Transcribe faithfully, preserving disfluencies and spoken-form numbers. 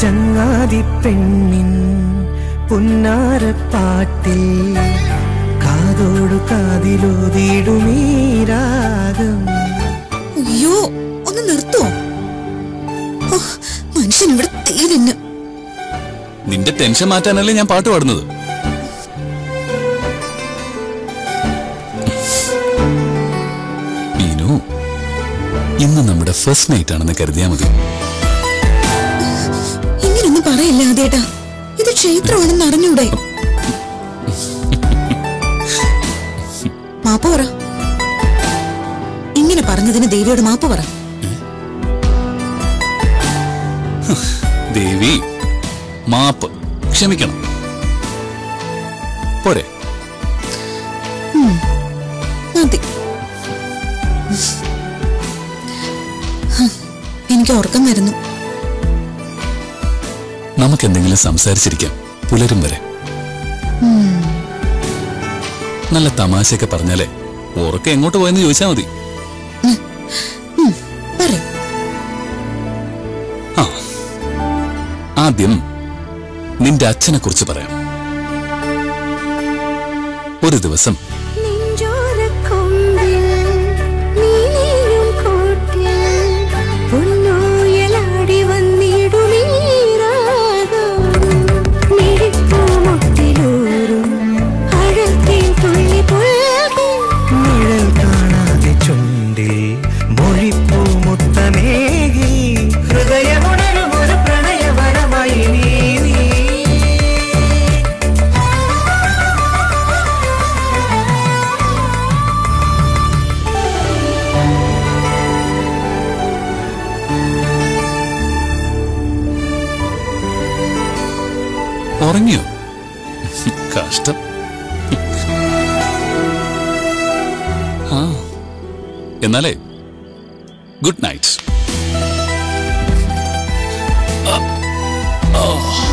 ചങ്ങാതി പെണ്ണിൻ പുന്നാരപ്പാട്ടിൽ കാതോടു കാതിലോതിടുമീ രാഗം. അയ്യോ, ഒന്ന് നിർത്തോ? മനുഷ്യൻ ഇവിടെ തീരുന്നു. നിന്റെ ടെൻഷൻ മാറ്റാനല്ലേ ഞാൻ പാട്ട് പാടുന്നത്. മീനു, ഇന്ന് നമ്മുടെ ഫസ്റ്റ് നൈറ്റ് ആണെന്ന് കരുതിയാ മതി. ഇങ്ങനൊന്നും പറയല്ല ആദ്യേട്ടാ, ഇത് ക്ഷേത്രമാണെന്ന് അറിഞ്ഞൂടെ? മാപ്പ് പറ. ഇങ്ങനെ പറഞ്ഞതിന് ദേവിയോട് മാപ്പ് പറ. ദേവി, മാപ്പ്, ക്ഷമിക്കണം. പോരെ? മതി. എനിക്ക് ഉറക്കം വരുന്നു. നമുക്കെന്തെങ്കിലും സംസാരിച്ചിരിക്കാം പുലരും വരെ. നല്ല തമാശയൊക്കെ പറഞ്ഞാലേ ഉറക്കം എങ്ങോട്ട് പോയെന്ന് ചോദിച്ചാ മതി. ആ, ആദ്യം നിന്റെ അച്ഛനെ കുറിച്ച് പറയാം. ഒരു ദിവസം ഉറങ്ങിയോ? കഷ്ടം. ആ, എന്നാലേ ഗുഡ് നൈറ്റ്.